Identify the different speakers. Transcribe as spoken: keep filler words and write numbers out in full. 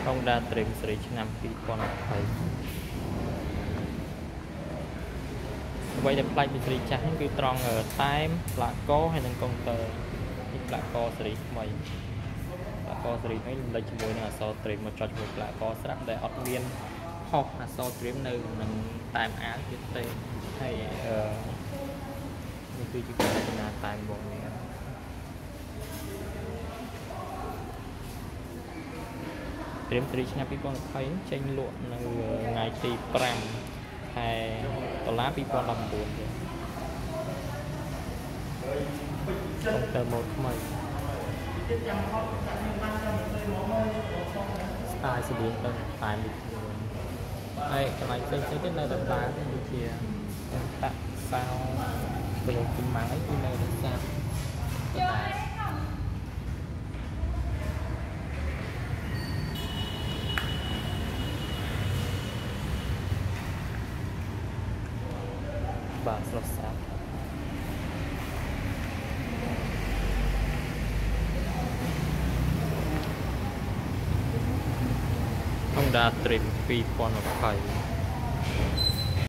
Speaker 1: Honda Dream សេរីឆ្នាំពីរពាន់ยี่สิบអ្វីដែលប្លែកពីសេរីចាស់ហ្នឹងគឺត្រង់តែមផ្លាកកហើយនិងកុងទ័រនេះផ្លាកកសេរីថ្មីផ្លាកកសេរីនេះលេចជាមួយនឹងអក្សរ Dream មកចុចជាមួយផ្លាកកស្រាប់ដែលអត់មានហោះអក្សរ Dream នៅនឹងតែមអាវទៀតទេហើយអឺនេះគឺជាការរចនាតែមបងនេះDream សេរីឆ្នាំពីរពាន់ยี่สิบចេញលក់នៅថ្ងៃទីប្រាំខែតុលាពីរពាន់ដប់ប្រាំបួនទេកុំព្យូទ័រម៉ូដថ្មីស្ទាយស្តៀងទៅតែនេះហើយកន្លែងផ្សេងៗទៀតនៅដដែលដូចជាតាក់សោប្រយោគពីម៉ាំងអីគឺនៅរក្សាតែបាទស្រស់ស្អាតHonda Dream ពីរពាន់ยี่สิบ